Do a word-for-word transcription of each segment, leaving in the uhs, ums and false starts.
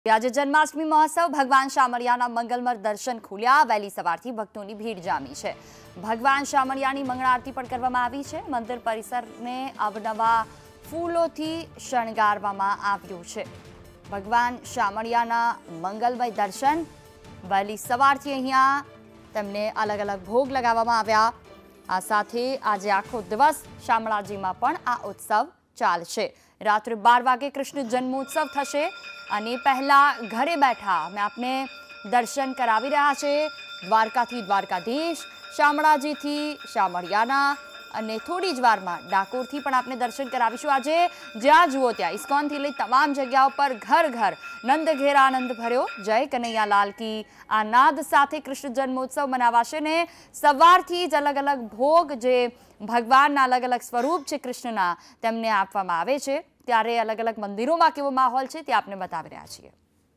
આજે જન્માષ્ટમી મહોત્સવ ભગવાન શામળિયાના મંગલમય દર્શન ખુલ્યા। વહેલી સવારથી ભક્તોની ભીડ જામી છે। ભગવાન શામળિયાની મંગળ આરતી પણ કરવામાં આવી છે। મંદિર પરિસરને અવનવા ફૂલોથી શણગારવામાં આવ્યું છે। ભગવાન શામળિયાના મંગલમય દર્શન વહેલી સવારથી અહીંયા તેમને અલગ અલગ ભોગ લગાવવામાં આવ્યા। આ સાથે આજે આખો દિવસ શામળાજીમાં પણ આ ઉત્સવ ચાલશે। रात्रे बार वागे कृष्ण जन्मोत्सव थशे अने पहला घरे बैठा मैं आपने दर्शन करावी रह्या छे। द्वारका थी द्वारकाधीश, शामळाजी थी शामळियाना अने थोड़ी ज वारमां डाकोर थी पण आपने दर्शन करावीशुं। आज ज्यां जुओ त्यां इस्कॉन थी लई तमाम जग्याओ पर घर घर नंद घेर आनंद भर्यो। जय कन्हैया लाल की आ नाद साथे कृष्ण जन्मोत्सव मनावाशे ने सवारथी ज अलग अलग भोग जे भगवानना अलग अलग स्वरूप छे कृष्णना तेमने आपवामां आवे छे। त्यारे अलग अलग मंदिरों में केवो माहौल है ते आपने बतावी रह्या छीए।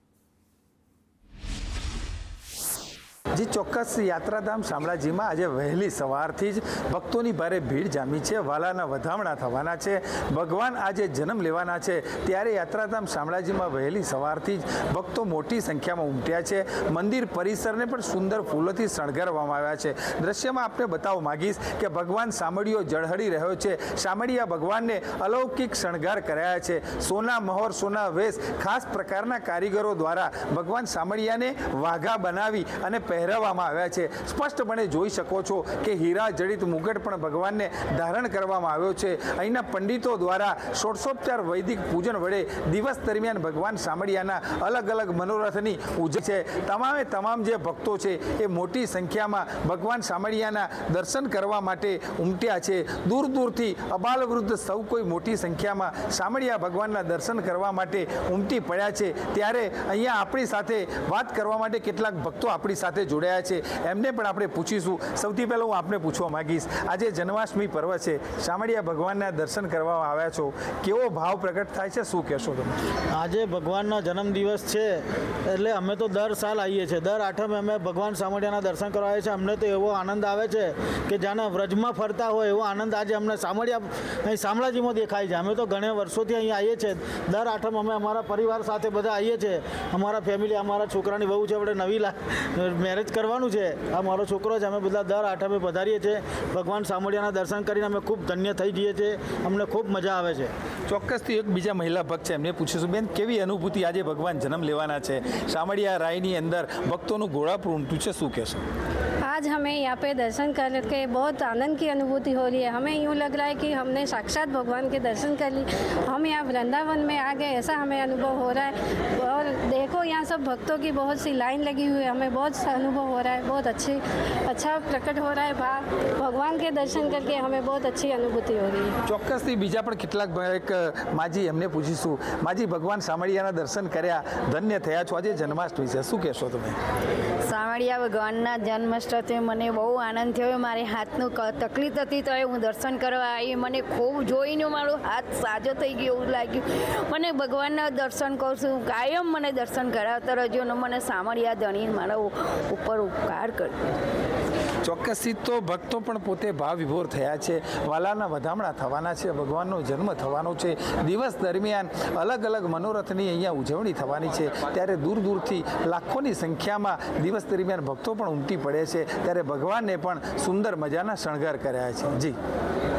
जी चौक्कस यात्राधाम शामळाजी में आज वहेली सवारथी ज भक्तों की भारे भीड़ जामी है। वालाना वधामणा थवाना छे। भगवान आज जन्म लेवाना छे त्यारे यात्राधाम शामळाजी में वहेली सवारथी ज भक्तों मोटी संख्या में उमट्या छे। मंदिर परिसर ने पण सुंदर फूलोथी शणगारवामां आव्या छे। दृश्य में आपने बताववा मांगीश कि भगवान शामळियो जळहળી रह्यो छे। शामळिया भगवान ने अलौकिक शणगार कराया छे। सोना मोहर सोना वेश खास प्रकारना कारीगरों द्वारा भगवान शामळिया ने वाघा बनावी अने પહેરવામાં આવ્યા છે। સ્પષ્ટપણે જોઈ શકો છો કે હીરા જડિત મુગટ પણ ભગવાનને ધારણ કરવામાં આવ્યો છે। અહીંના પંડિતો દ્વારા ષોડશોપચાર વૈદિક પૂજન વડે દિવસ દરમિયાન ભગવાન શામળિયાના અલગ અલગ મનોરથની ઉજવણી છે। તમામે તમામ જે ભક્તો છે એ મોટી સંખ્યામાં ભગવાન શામળિયાના દર્શન કરવા માટે ઉમટ્યા છે। દૂર દૂરથી અબાલ વૃદ્ધ સૌ કોઈ મોટી સંખ્યામાં શામળિયા ભગવાનના દર્શન કરવા માટે ઉમટી પડ્યા છે। ત્યારે અહીંયા આપણી સાથે વાત કરવા માટે કેટલાક ભક્તો આપણી સાથે જોડાયા છે। એમને પણ આપણે પૂછીશું। સૌથી પહેલા હું આપને પૂછવા માંગીશ, આજે જન્માષ્ટમી પર્વ છે, શામળિયા ભગવાનના દર્શન કરવા આવ્યા છો, કેવો ભાવ પ્રગટ થાય છે, શું કહેશો તમે? આજે ભગવાનનો જન્મદિવસ છે એટલે અમે તો દર સાલ આવીએ છીએ। દર આઠમે અમે ભગવાન શામળિયાના દર્શન કરવા આવીએ છીએ। અમને તો એવો આનંદ આવે છે કે જાણે વ્રજમાં ફરતા હોય એવો આનંદ આજે અમને શામળિયા અહીં શામળાજીમાં દેખાય છે। અમે તો ઘણા વર્ષોથી અહીં આવીએ છીએ। દર આઠમ અમે અમારા પરિવાર સાથે બધા આવીએ છીએ। અમારા ફેમિલી, અમારા છોકરાની વહુ છે, આપણે નવી મેરેજ કરવાનું છે, આ મારો છોકરો છે। અમે બધા દર આઠમે પધારીએ છીએ। ભગવાન શામળિયાના દર્શન કરીને અમે ખૂબ ધન્ય થઈ જઈએ છીએ। અમને ખૂબ મજા આવે છે। ચોક્કસથી એક બીજા મહિલા ભક્ત છે, એમને પૂછીશું, બેન કેવી અનુભૂતિ આજે ભગવાન જન્મ લેવાના છે, શામળિયા રાયની અંદર ભક્તોનું ઘોડાપુર ઉમટ્યું છે, શું કહેશો? आज हमें यहाँ पे दर्शन करके बहुत आनंद की अनुभूति हो रही है। हमें यूँ लग रहा है कि हमने साक्षात भगवान के दर्शन कर ली। हम यहाँ वृंदावन में आ गए, ऐसा हमें अनुभव हो रहा है। और देखो यहाँ सब भक्तों की बहुत सी लाइन लगी हुई है। हमें बहुत अनुभव हो रहा है, बहुत अच्छी अच्छा प्रकट हो रहा है भाव। भगवान के दर्शन करके हमें बहुत अच्छी अनुभूति हो रही है। ચોક્કસથી બીજા પણ કેટલાક એક માજી, એમને પૂછીશું, માજી ભગવાન શામળિયાના દર્શન કર્યા, ધન્ય થયા છો, આજે જન્માષ્ટમી છે, શું કહેશો તમે? શામળિયા ભગવાનના જન્માષ્ટમી મને બહુ આનંદ થયો। મારે હાથનું તકલીફ હતી તો હું દર્શન કરવા આવી। મને ખૂબ જોઈને મારો હાથ સાજો થઈ ગયો એવું લાગ્યું। મને ભગવાનના દર્શન કરું છું, કાયમ મને દર્શન કરાવતા રહેજો અને મને શામળિયા ધણી મારા ઉપર ઉપકાર કરજો। ચોક્કસથી તો ભક્તો પણ પોતે ભાવ વિભોર થયા છે। વાલાના વધામણા થવાના છે, ભગવાનનો જન્મ થવાનો છે। દિવસ દરમિયાન અલગ અલગ મનોરથની અહીંયા ઉજવણી થવાની છે। ત્યારે દૂર દૂરથી લાખોની સંખ્યામાં દિવસ દરમિયાન ભક્તો પણ ઉમટી પડે છે। ત્યારે ભગવાનને પણ સુંદર મજાના શણગાર કર્યા છે। જી